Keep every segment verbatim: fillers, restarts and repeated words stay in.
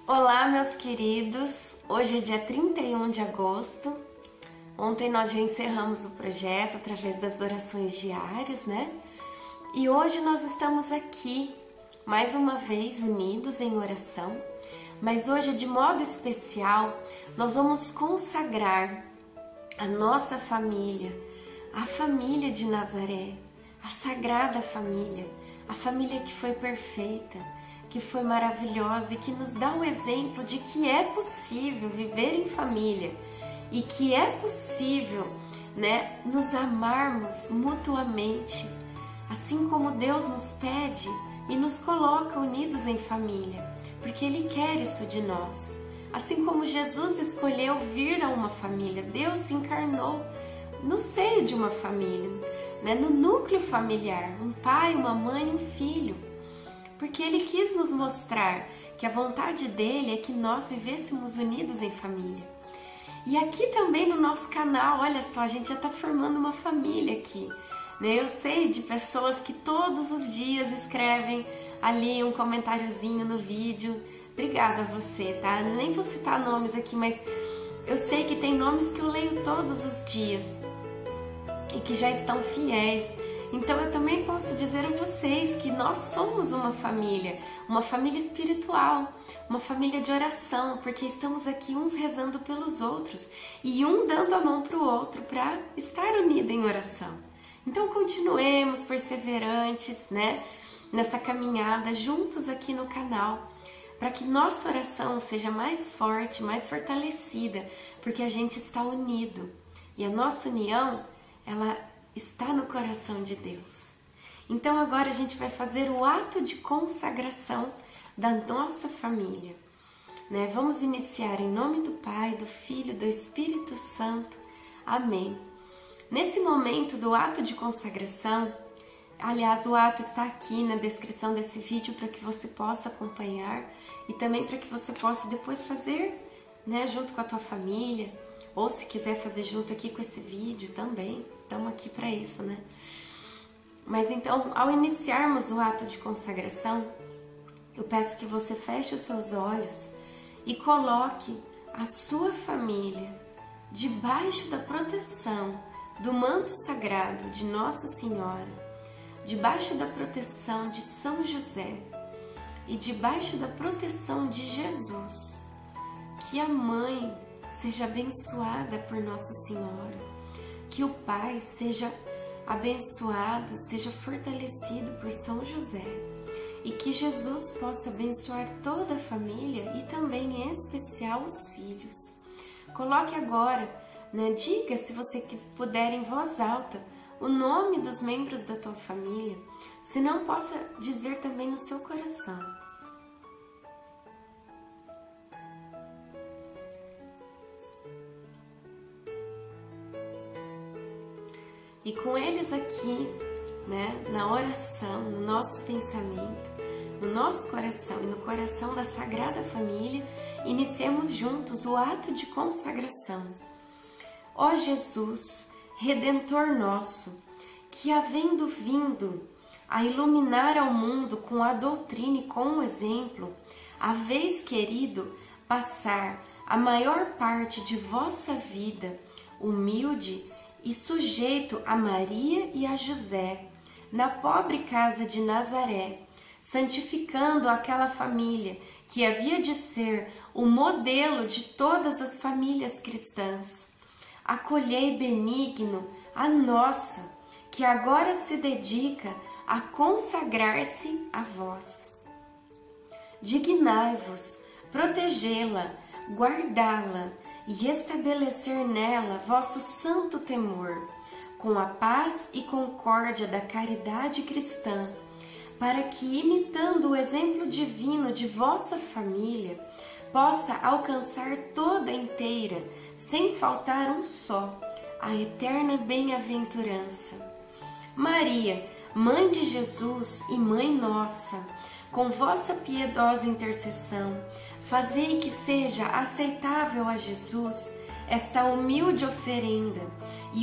Olá, meus queridos! Hoje é dia trinta e um de agosto. Ontem nós já encerramos o projeto através das orações diárias, né? E hoje nós estamos aqui, mais uma vez, unidos em oração. Mas hoje, de modo especial, nós vamos consagrar a nossa família, a família de Nazaré, a Sagrada Família, a família que foi perfeita, que foi maravilhosa e que nos dá o exemplo de que é possível viver em família e que é possível, né, nos amarmos mutuamente, assim como Deus nos pede e nos coloca unidos em família, porque Ele quer isso de nós. Assim como Jesus escolheu vir a uma família, Deus se encarnou no seio de uma família, né, no núcleo familiar, um pai, uma mãe, um filho, porque Ele quis nos mostrar que a vontade dEle é que nós vivêssemos unidos em família. E aqui também no nosso canal, olha só, a gente já está formando uma família aqui, né? Eu sei de pessoas que todos os dias escrevem ali um comentáriozinho no vídeo. Obrigada a você, tá? Nem vou citar nomes aqui, mas eu sei que tem nomes que eu leio todos os dias e que já estão fiéis. Então eu também posso dizer a vocês que nós somos uma família, uma família espiritual, uma família de oração, porque estamos aqui uns rezando pelos outros e um dando a mão para o outro para estar unido em oração. Então continuemos perseverantes, né, nessa caminhada juntos aqui no canal, para que nossa oração seja mais forte, mais fortalecida, porque a gente está unido e a nossa união, ela está no coração de Deus. Então agora a gente vai fazer o ato de consagração da nossa família, né? Vamos iniciar em nome do Pai, do Filho, do Espírito Santo. Amém. Nesse momento do ato de consagração, aliás, o ato está aqui na descrição desse vídeo para que você possa acompanhar e também para que você possa depois fazer, né, junto com a tua família, ou se quiser fazer junto aqui com esse vídeo também. Estamos aqui para isso, né? Mas então, ao iniciarmos o ato de consagração, eu peço que você feche os seus olhos e coloque a sua família debaixo da proteção do manto sagrado de Nossa Senhora, debaixo da proteção de São José e debaixo da proteção de Jesus. Que a mãe seja abençoada por Nossa Senhora, que o Pai seja abençoado, seja fortalecido por São José e que Jesus possa abençoar toda a família e também em especial os filhos. Coloque agora, né, diga se você puder em voz alta o nome dos membros da tua família, se não possa dizer também no seu coração. E com eles aqui, né, na oração, no nosso pensamento, no nosso coração e no coração da Sagrada Família, iniciemos juntos o ato de consagração. Ó Jesus, Redentor nosso, que havendo vindo a iluminar ao mundo com a doutrina e com o exemplo, haveis querido passar a maior parte de vossa vida humilde e sujeito a Maria e a José, na pobre casa de Nazaré, santificando aquela família que havia de ser o modelo de todas as famílias cristãs. Acolhei benigno a nossa, que agora se dedica a consagrar-se a vós. Dignai-vos protegê-la, guardá-la, e estabelecer nela vosso santo temor, com a paz e concórdia da caridade cristã, para que, imitando o exemplo divino de vossa família, possa alcançar toda inteira, sem faltar um só, a eterna bem-aventurança. Maria, Mãe de Jesus e Mãe nossa, com vossa piedosa intercessão, fazei que seja aceitável a Jesus esta humilde oferenda e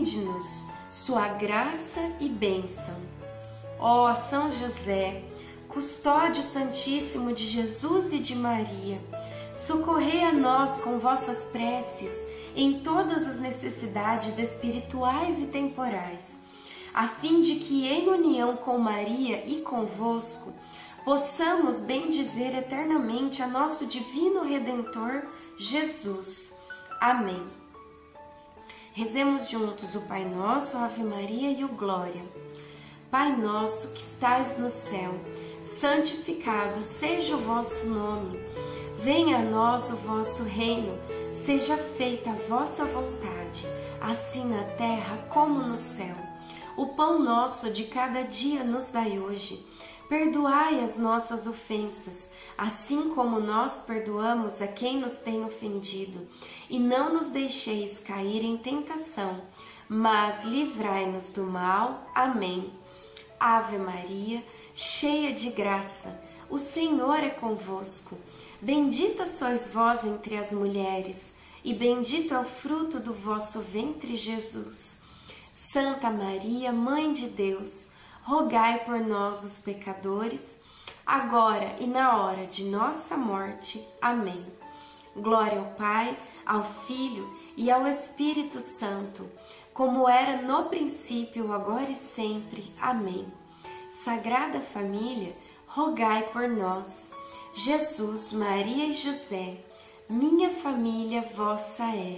obtende-nos sua graça e bênção. Ó São José, custódio santíssimo de Jesus e de Maria, socorrei a nós com vossas preces em todas as necessidades espirituais e temporais, a fim de que, em união com Maria e convosco, possamos bendizer eternamente a nosso divino Redentor, Jesus. Amém. Rezemos juntos o Pai Nosso, Ave Maria e o Glória. Pai nosso que estais no céu, santificado seja o vosso nome. Venha a nós o vosso reino, seja feita a vossa vontade, assim na terra como no céu. O pão nosso de cada dia nos dai hoje. Perdoai as nossas ofensas, assim como nós perdoamos a quem nos tem ofendido. E não nos deixeis cair em tentação, mas livrai-nos do mal. Amém. Ave Maria, cheia de graça, o Senhor é convosco. Bendita sois vós entre as mulheres, e bendito é o fruto do vosso ventre, Jesus. Santa Maria, Mãe de Deus, rogai por nós, os pecadores, agora e na hora de nossa morte. Amém. Glória ao Pai, ao Filho e ao Espírito Santo, como era no princípio, agora e sempre. Amém. Sagrada Família, rogai por nós. Jesus, Maria e José, minha família vossa é.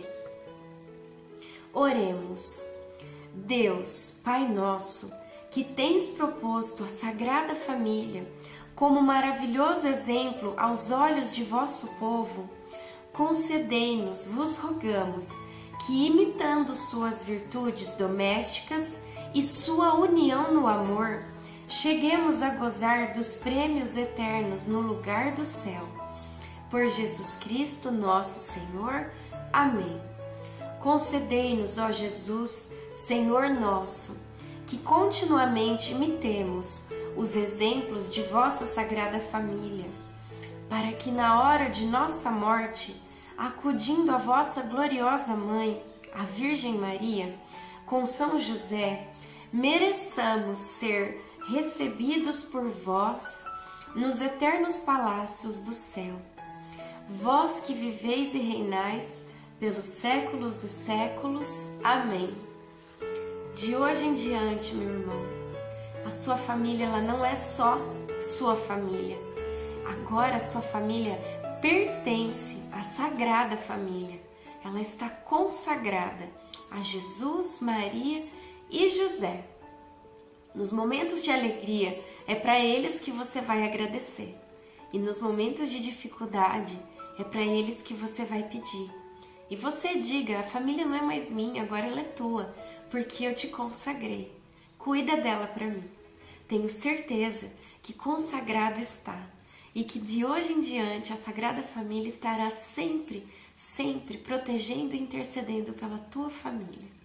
Oremos. Deus, Pai nosso, que tens proposto a Sagrada Família como maravilhoso exemplo aos olhos de vosso povo, concedei-nos, vos rogamos, que imitando suas virtudes domésticas e sua união no amor, cheguemos a gozar dos prêmios eternos no lugar do céu. Por Jesus Cristo, nosso Senhor. Amém. Concedei-nos, ó Jesus, Senhor nosso, que continuamente imitemos os exemplos de vossa Sagrada Família, para que na hora de nossa morte, acudindo à vossa gloriosa Mãe, a Virgem Maria, com São José, mereçamos ser recebidos por vós nos eternos palácios do céu. Vós que viveis e reinais pelos séculos dos séculos. Amém. De hoje em diante, meu irmão, a sua família ela não é só sua família. Agora a sua família pertence à Sagrada Família. Ela está consagrada a Jesus, Maria e José. Nos momentos de alegria, é para eles que você vai agradecer. E nos momentos de dificuldade, é para eles que você vai pedir. E você diga, a família não é mais minha, agora ela é tua, porque eu te consagrei. Cuida dela para mim. Tenho certeza que consagrado está. E que de hoje em diante a Sagrada Família estará sempre, sempre protegendo e intercedendo pela tua família.